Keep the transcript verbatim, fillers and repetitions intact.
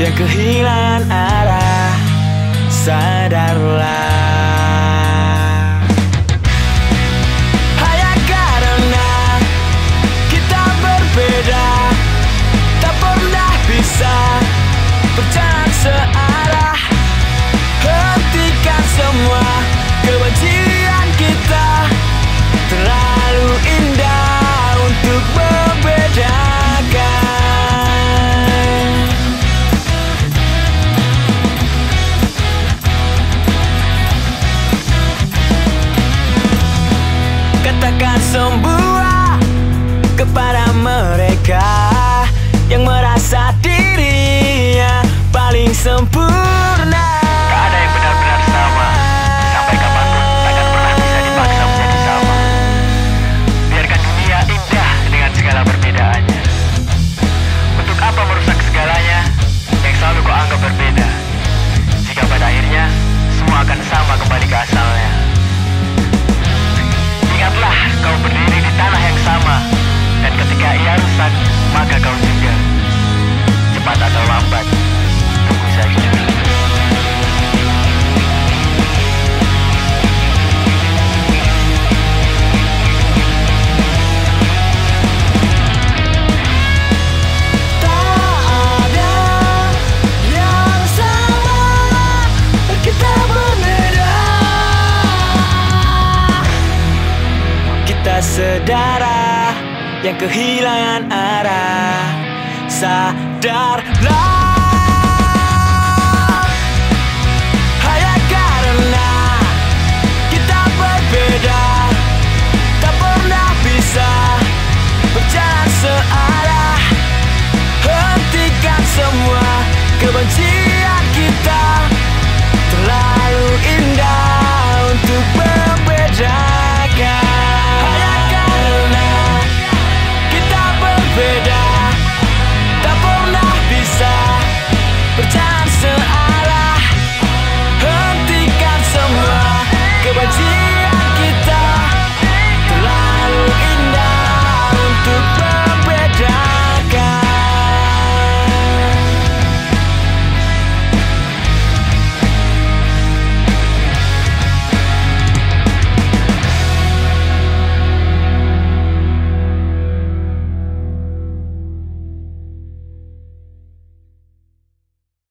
yang kehilangan arah, sadarlah. Hanya karena kita berbeda, tak pernah bisa berjalan searah. Hentikan semua kebencian kita, terlalu indah untuk membedakan. Katakan semua kepada mereka yang merasa dirinya paling sempurna. Gak ada yang benar-benar sama, sampai kapanpun takkan pernah bisa dipaksa menjadi sama. Biarkan dunia indah dengan segala perbedaannya. Untuk apa merusak segalanya yang selalu kau anggap berbeda, jika pada akhirnya semua akan sama kembali ke asalnya. Ingatlah, kau berdiri di tanah yang sama, dan ketika ia rusak, maka kau juga. Cepat atau lambat, tunggu saja. Saudara yang kehilangan arah, sadarlah.